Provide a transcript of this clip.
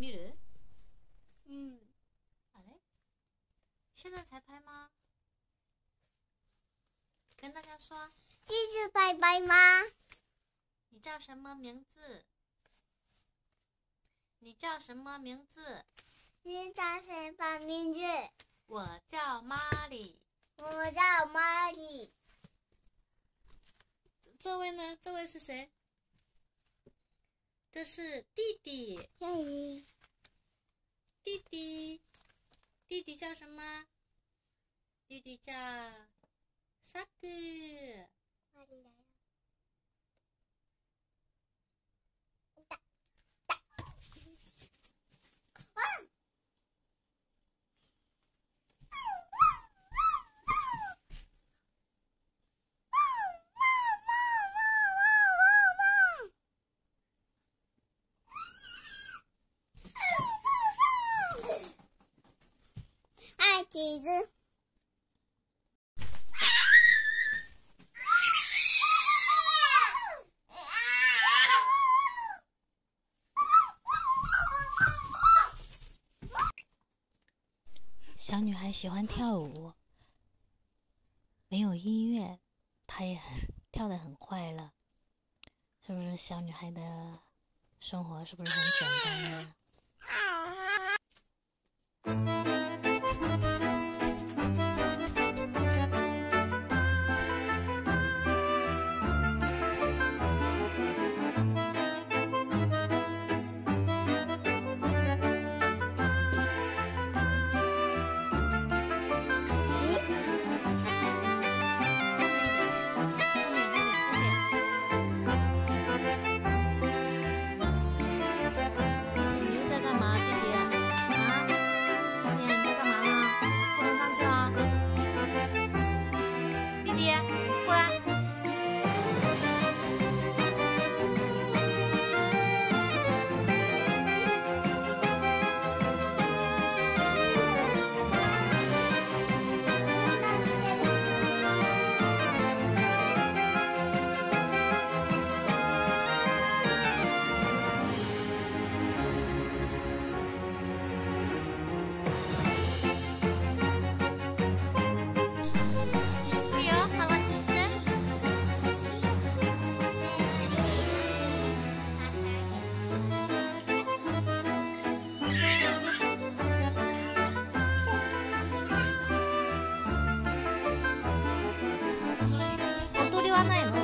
見る？ 嗯， あれ？现在才拍吗？跟大家说， 继续拜拜吗？ 你叫什么名字？你叫什么名字？ 你叫什么名字？ 我叫玛丽。 我叫玛丽。 这位呢？这位是谁？这是弟弟。 嘿， 弟弟叫什么？弟弟叫萨克。 玛丽来了。爱几只？ 小女孩喜欢跳舞，没有音乐，她也跳得很快乐。是不是小女孩的生活是不是很简单呢？踊りはないの？